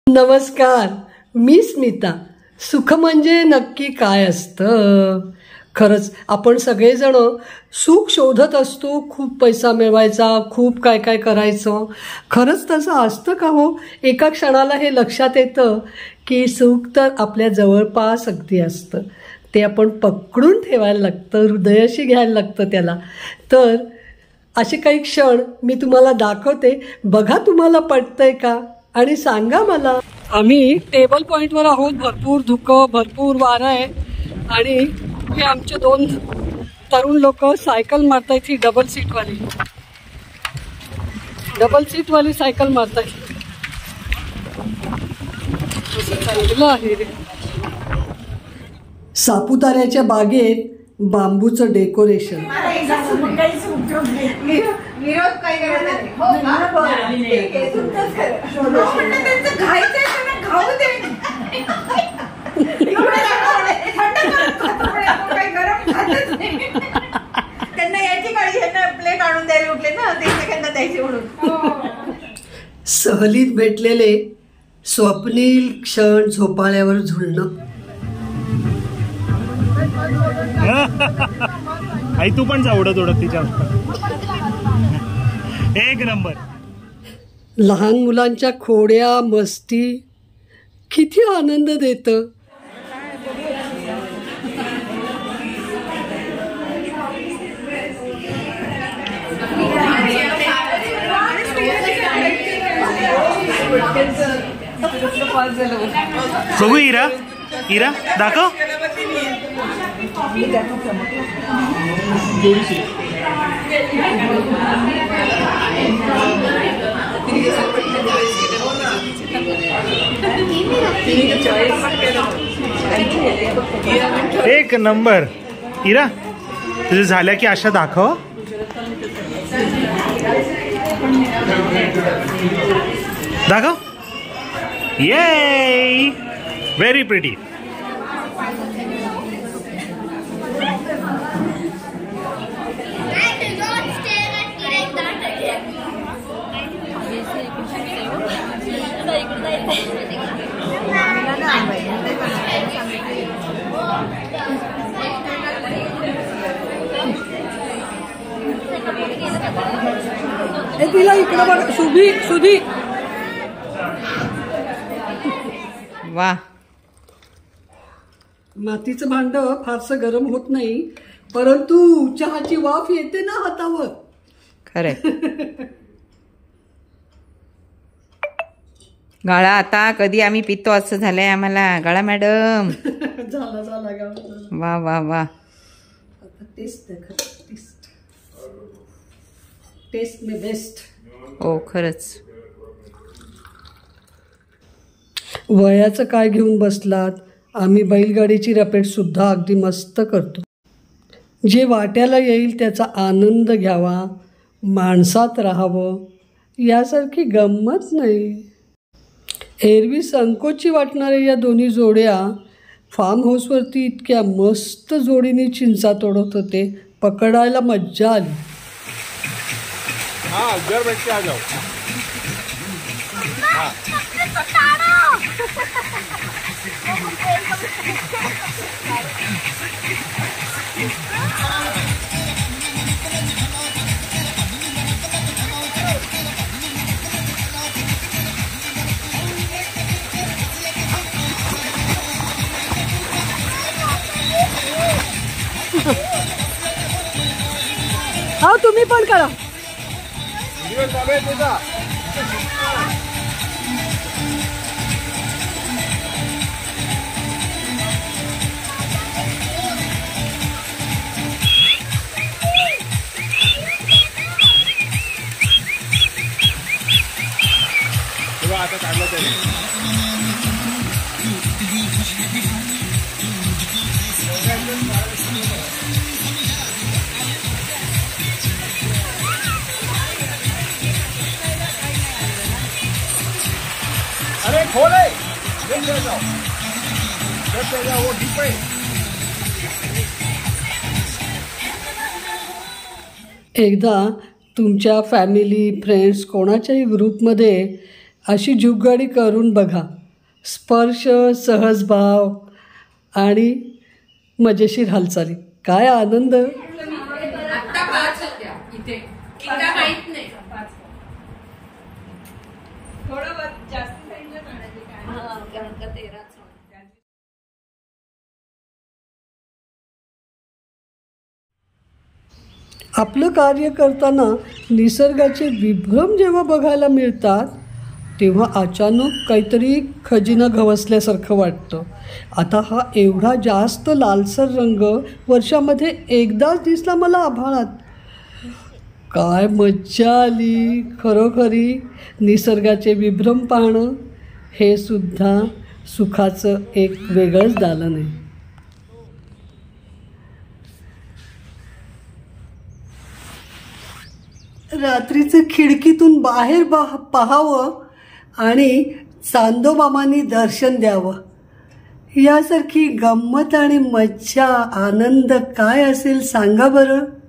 नमस्कार, मी स्मिता. सुख म्हणजे नक्की काय असतं? खरंच आपण सगळेजण सुख शोधत असतो. खूप पैसा मिळवायचा, खूप काय काय करायचं. खरंच तसं असतं का हो? एका क्षणाला हे लक्षात येतं की सुख तर आपल्या जवळपास अगदी असतं. ते आपण पकडून ठेवायला लागतं, हृदयाशी घ्यायला लागतं त्याला. तर असे काही क्षण मी तुम्हाला दाखवते. बघा तुम्हाला पटतंय का आणि सांगा मला. आम्ही टेबल पॉईंटवर आहोत. भरपूर धुकं, भरपूर वारं आहे आणि हे आमचे दोन तरुण लोक सायकल मारतायत. ही डबल सीटवाली सायकल मारतायत. चांगलं आहे रे. सापुताऱ्याच्या बागेत बांबूचं डेकोरेशन. सहलीत भेटलेले स्वप्नील क्षण झोपाळ्यावर झुलणं. आई तू पण जा उडत तिच्या. एक नंबर. लहान मुलांच्या खोड्या मस्ती किती आनंद देतं. बघू इरा, इरा दाखव. एक नंबर. इरा तुझं झाल्या की अशा दाखव. दाखव. ये व्हेरी प्रिटी. तिला इकडे बघ. सुधी वा. मातीचं भांड फारसं गरम होत नाही, परंतु चहाची वाफ येते ना हातावर. खरे. गाळा आता कधी आम्ही पितो असं झालंय आम्हाला. गाळा मॅडम. झाला वा वा वा. टेस्ट में बेस्ट. हो खरंच. वयाचं काय घेऊन बसलात? आम्ही बैलगाडीची रपेट सुद्धा अगदी मस्त करतो. जे वाट्याला येईल त्याचा आनंद घ्यावा, माणसात राहावं, यासारखी गंमत नाही. एरवी संकोची वाटणाऱ्या या दोन्ही जोड्या फार्म हाऊसवरती इतक्या मस्त जोडीने चिंचा तोडत होते. पकडायला मज्जा आली. हाँ घर बैठ के आ जाओ. हा तुम्ही पण करा. आता काढलं तरी अरे खोले वो डीप है. एकदा तुमच्या फॅमिली फ्रेंड्स कोणाच्याही ग्रुपमध्ये अशी जुगाडी करून बघा. स्पर्श, सहजभाव आणि मजेशीर हालचाली. काय आनंद. आपलं कार्य करताना निसर्गाचे विभ्रम जेव्हा बघायला मिळतात तेव्हा अचानक काहीतरी खजिना गवसल्यासारखं वाटतं. आता हा एवढा जास्त लालसर रंग वर्षामध्ये एकदाच दिसला मला आभाळात. काय मज्जा आली. खरोखरी निसर्गाचे विभ्रम पाहणं हे सुद्धा सुखाचं एक वेगळंच दालन आहे. रात्रीचं खिडकीतून बाहेर पाहावं आणि चांदोमामांनी दर्शन द्यावं यासारखी गंमत आणि मज्जा, आनंद काय असेल सांगा बरं.